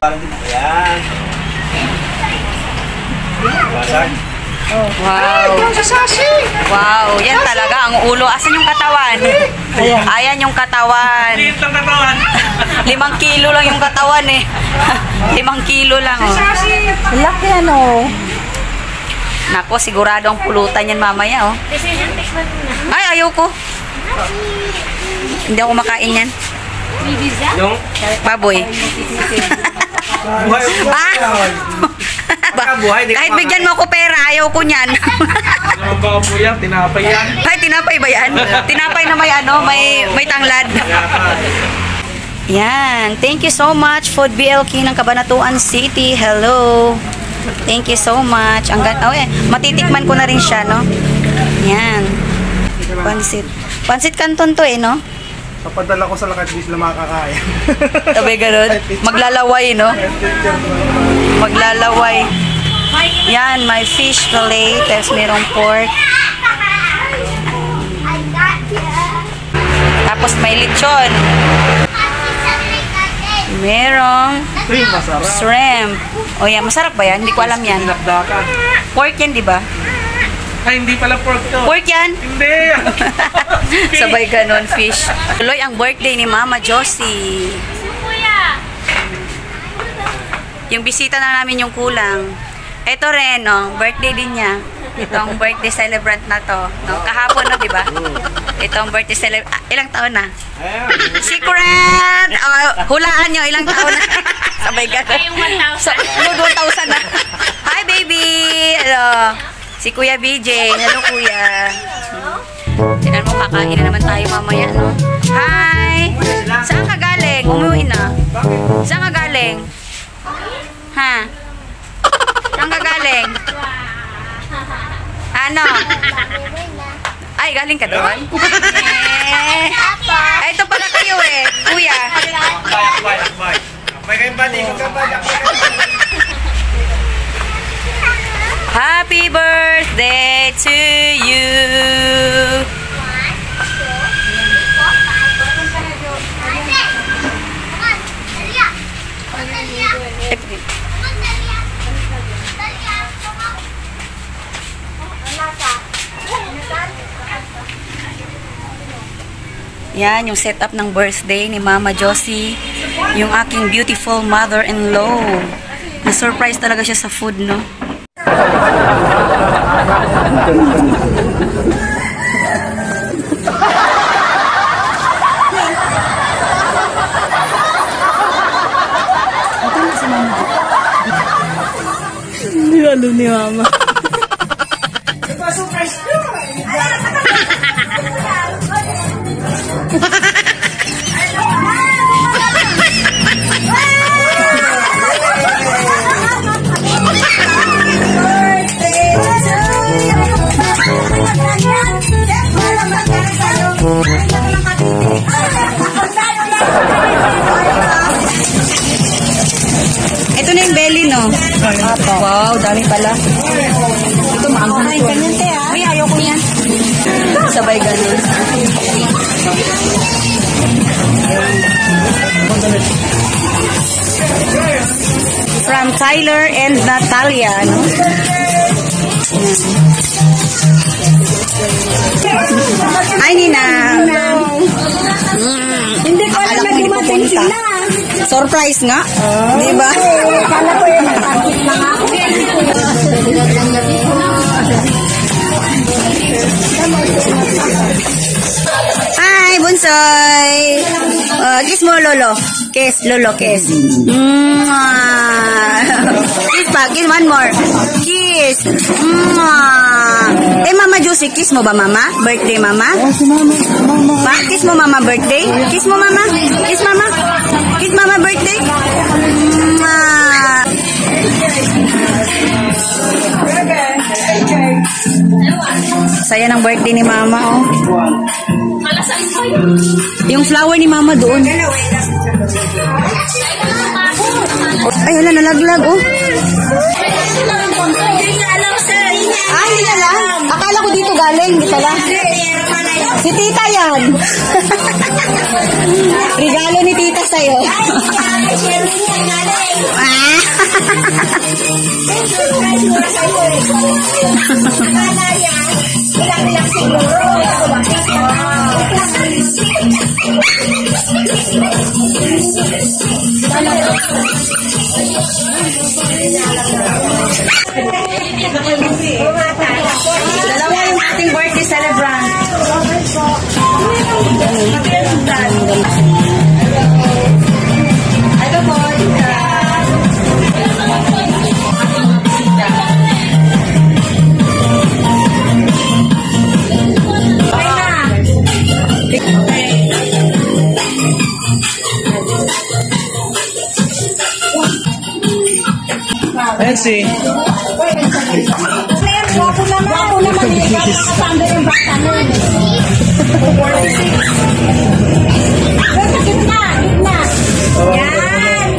Ayan. Wow. Wow, yan talaga ang ulo. Asan yung katawan? Ayan yung katawan. 5 kilo lang yung katawan eh. 5 kilo lang oh. Laki ano. Nako, sigurado ang pulutan yan mamaya oh. Ay, ayoko. Hindi ako makain yan. Yung Baboy. Kahit bigyan mo ako pera, ayaw ko niyan. ano ba po yan? Tinapay yan? Ay, tinapay ba yan? Tinapay na may ano, may tanglad. Yan. Thank you so much, Food BLK ng Cabanatuan City. Hello. Thank you so much. Matitikman ko na rin siya, no? Yan. Pansit. Pansit Canton to eh, no? Papadala ko sa lakat, di sila makakaya. Sabi ganun. Maglalaway, no? Maglalaway. Yan, may fish fillet. Tapos merong pork. Tapos may lechon. Merong shrimp. O yan, masarap ba yan? Hindi ko alam yan. Pork yan, di ba? Ay, hindi pala pork to. Pork yan? Hindi. Sabay ganon, fish. Tuloy ang birthday ni Mama Josie. Yung bisita na namin yung kulang. Ito rin, no? Birthday din niya. Itong birthday celebrant na to. No? Kahapon, no? Diba? Itong birthday celebrant. Ilang taon na? Secret! Hulaan nyo, ilang taon na? Sabay ganon. 1,000 na. Hi, baby! Hello. Si Kuya BJ. Hello, Kuya. Tignan mo, kakain na naman tayo mamaya, no? Hi! Saan ka galing? Umuwi na. Saan ka galing? Ha? Saan ka galing? Ano? Ay, galing ka doon? Ay, ito pala kayo eh, Kuya. May kayong bati. Happy birthday to you. Yan, yung setup ng birthday ni Mama Josie. Yung aking beautiful mother-in-law. Na-surprise talaga siya sa food, no? Lalo ni Mama. Ito na yung belly, no? Wow, dami pala. Ito, maanghang ito. Uy, ayaw ko yan. Sabay ganun. From Tyler and Natalia, no? Ay, Nina. Hindi ko alam na dumating sila. Surprise nga. Diba? Kala ko yun, nagpapit lang ako. Hi, Bunsoy. Kiss mo, Lolo. Kiss, Lolo, kiss. Kiss pa, kiss one more. Kiss. Eh, Mama Josie, kiss mo ba, Mama? Birthday, Mama? Ma, kiss mo, Mama, birthday? Kiss mo, Mama? Kiss, Mama? Kiss, Mama, birthday? Saya ng birthday ni Mama, oh. Yung flower ni Mama doon. Ay, wala, nalaglag, oh. Ah, hindi na lang. Akala ko dito galing. Hindi pala. Si tita yan. Regalo ni tita sa'yo. Ah. Dalawa yung ating birthday celebrant. Hello po, tita. Ayan si. Wapo naman eh. Kakasando yung bata mo. Gitna. Yan.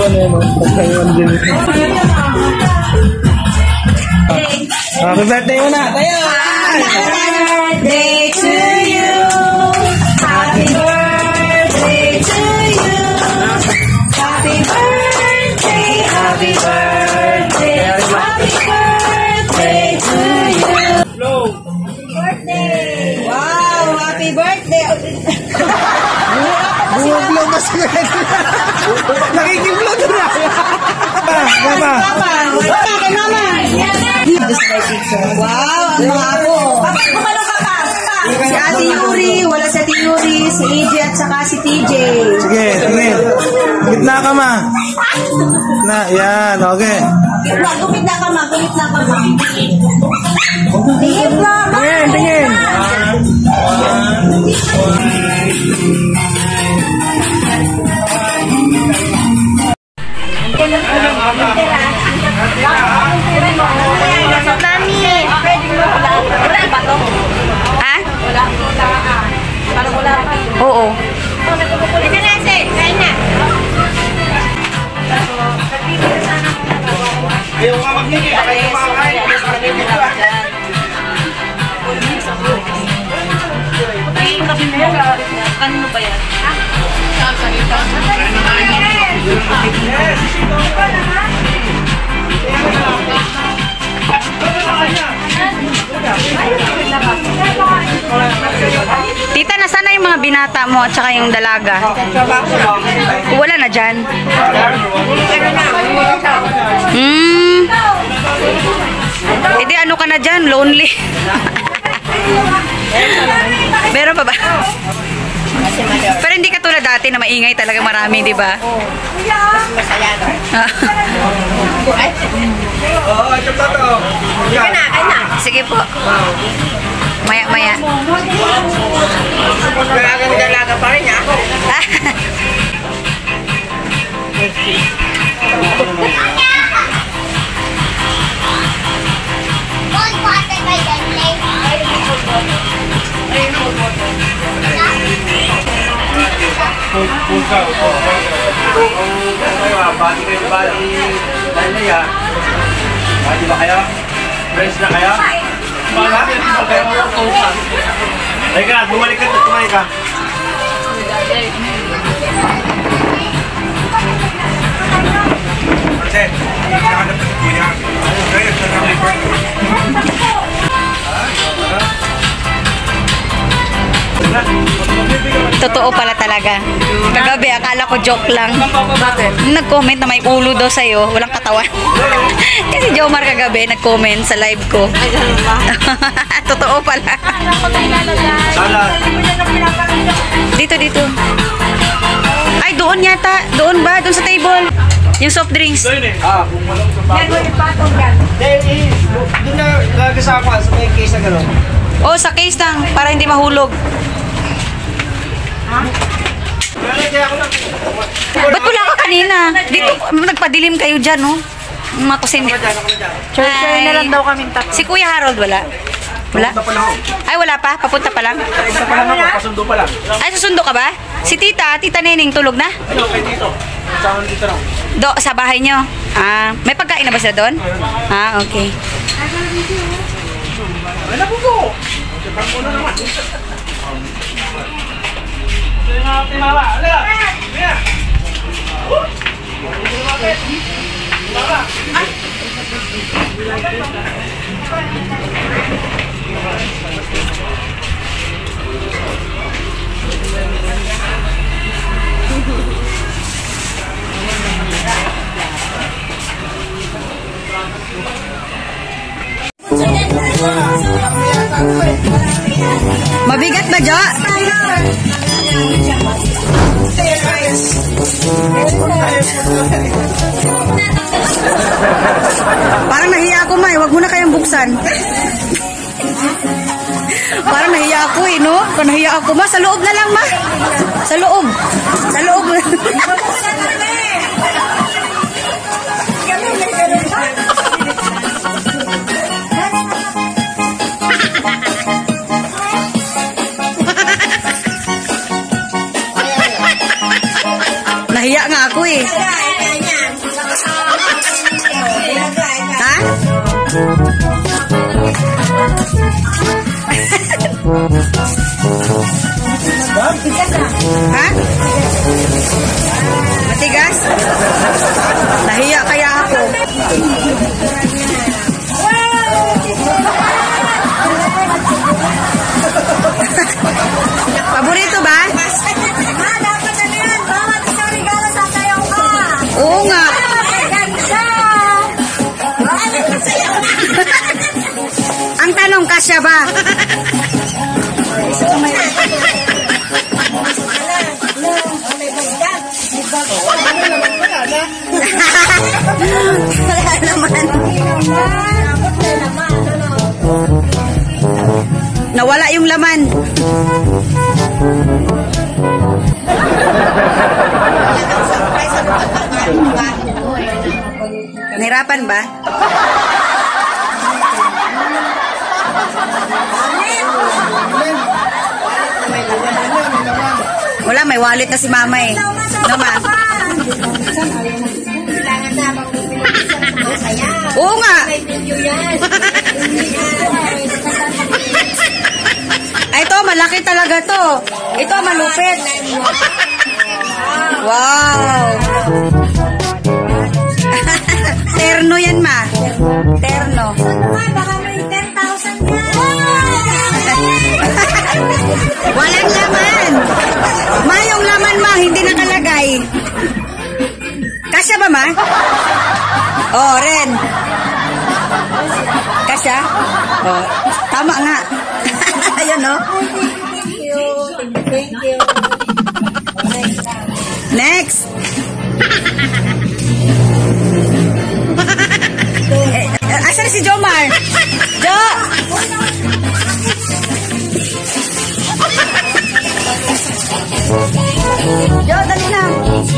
Happy birthday muna. Tayo! Birthday to you. Happy birthday to you. Happy birthday. Happy birthday. Happy birthday to you. Birthday. Wow, happy birthday. Buwag mas nakikivlog na. Mama. Wow, ang mga apo. Si Ate Yuri, wala si Ate Yuri, si AJ at saka si TJ. Sige, tingin. Gitna ka ma. Na, yan, okay. Gumit na ka ma, gumit na ka ma. Tingin na, ma. Tingin. Ha? Oo. Ayaw nga magnigi. Ayaw makakain. Kanino ba yan? Tita, nasaan na yung mga binata mo at saka yung dalaga? Wala na dyan. Hindi, ano ka na dyan? Lonely. Meron pa ba? Pero hindi ka tulad dati na maingay talaga marami, di ba? Oo, ito to. Sige po. Maya-maya. Dalaga pa rin ha. Bati kayo, bati. Bati ba kayo? Friends na kayo? Teka, bumalik ka, tumayo ka. Kasi, nakahanap na si Kuya. Kaya, sa happy birthday. Totoo pala talaga. Kagabi, akala ko joke lang. Nag-comment na may ulo daw sa'yo, walang katawan. Kasi Jomar kagabi, nag-comment sa live ko. Totoo pala. Dito, dito. Ay, doon yata. Doon ba? Doon sa table. Yung soft drinks. Doon na gagasama sa may case na gano'n. Oh, sa case lang, para hindi mahulog. Ba't wala ka kanina? Dito, nagpadilim kayo dyan, no? Mga kusin. Church na lang daw kaming tatlo. Si Kuya Harold, wala? Wala? Ay, wala pa? Papunta pa lang? Pasundo pa lang. Ay, susundo ka ba? Si Tita Neneng, tulog na? Ano, kay dito. Kasama dito lang. Sa bahay nyo? Ah, may pagkain na ba sila doon? Ah, okay. Ay, nabuko! Ang muna naman. Timawa! Ala! Mia! Timawa! Ay! Mabigat ba, Jo? Parang nahiya ako, May. Huwag mo na kayang buksan. Parang nahiya ako eh, no? Kung nahiya ako, Ma, sa loob na lang, Ma. Sa loob. Sa loob. Nahiya nga ako eh. Ha? Ha? Matigas? Nahiya kaya ako. Paborito ba? Oo nga. Ang tanong, kasya ba? Wala naman. Nawala yung laman. Nahirapan ba? Wala, may wallet na si Mama eh. No, Ma? Oo nga. Ito, malaki talaga to. Ito, malupit. Wow. Terno yan, Ma. Terno. Baka may 10,000 yan. Walang laman. Ma, yung laman, Ma, hindi nakalagay. Kasya ba, Ma? Oh, Ren. Kasya? Oh, tama nga. Ayan, no? Thank you. Next. Asan si Jomar? Jo! Jo, dali na.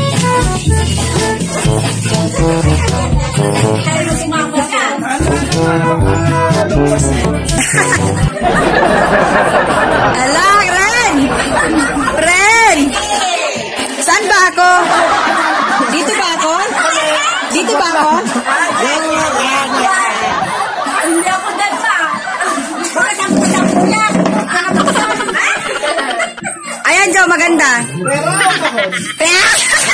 Ala, Ren! Ren! Saan ba ako? Dito ba ako? Dito ba ako? Hindi ako dasa. Bakit ang puta yan? Ayan, Jo, maganda. Pera!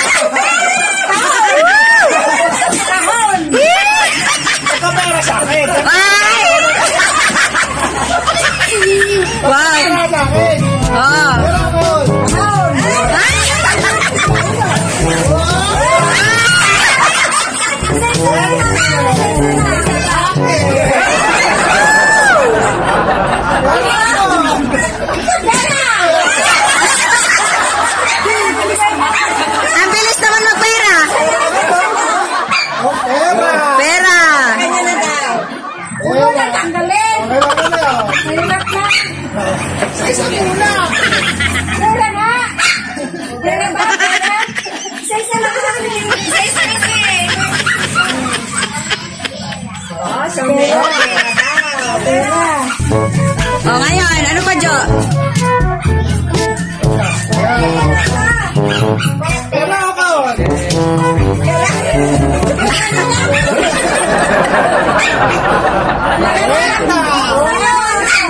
Kahon! Kapera sa akin. Ay! Wow! Oh! Ang bilis naman magpera. Pera. Kanya na daw. Ulo na tanggalin. Mahirap na. Isa-isa muna. Mura na. Pera ba? Pera? Isa-isa lang kami. Isa-isa kasi. Oh, so pera daw. Pera. O, ngayon, ano pa, Jo? Pera ako. Pera.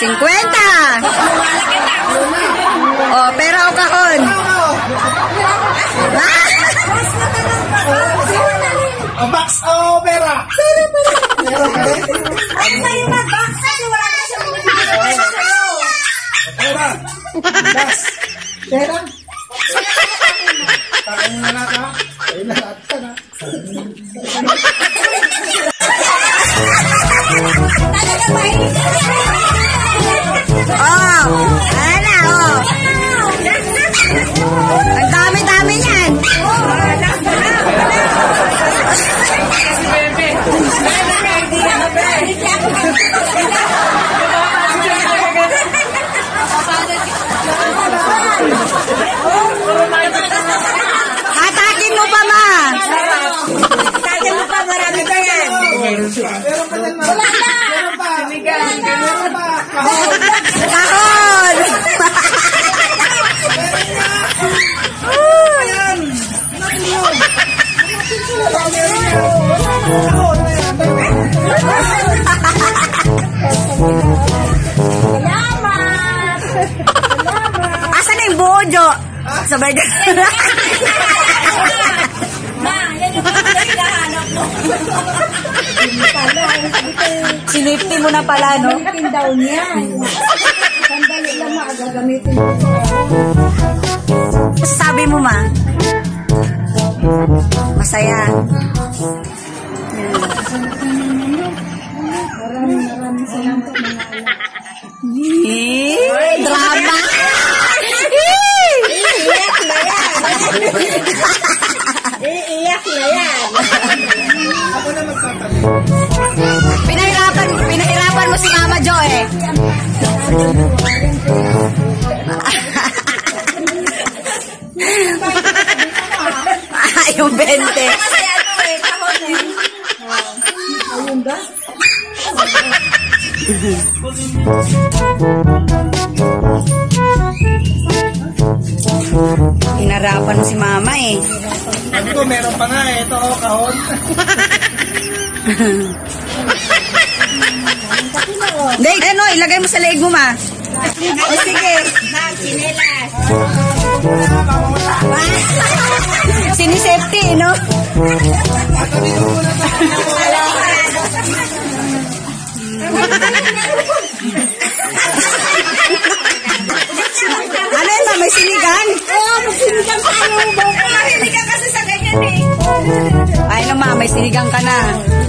Oh, pera o kahon? Box o pera? Pera ka rin? Ay, sa'yo na, box. Kasi wala na siya Pera. Box. Pera. Takan mo na ka. Ayun na, lahat ka na. Talaga ba? Oh, ala, oh. Ang dami-dami yan. Hatakin mo pa, ma. Hatakin mo pa, marami pa yan. Meron pa yan, ma. Wala na. Meron pa. Meron pa. Kahon. Kahon. Ayan. Kahon na yan. Salamat. Asan na yung buo, Jo? Sabay ka. Ma, yan yung mga hinahanap mo. Sinipti mo na pala, no? Gamitin daw niya. Sandali lang makagagamitin mo. Sabi mo, ma? Masaya. Maraming salamat mga Drama! Iiyak na yan. Iiyak na yan. Ako na magtatabi. Pinahirapan mo si Mama Jo, eh. Yung 20. Kasi ano eh, kahon eh. Ayun ba? Hinarapan mo si Mama, eh. Sabi ko, meron pa nga eh. Ito, oh, kahon. Hindi, ano, ilagay mo sa leeg mo, ma. O, sige. Sinelas. Sinisafety, no? Ano yun, ma? May sinigang? Oo, magsinigang tayo. Mahilig ka kasi sa ganyan eh. Ay, no, ma. May sinigang ka na.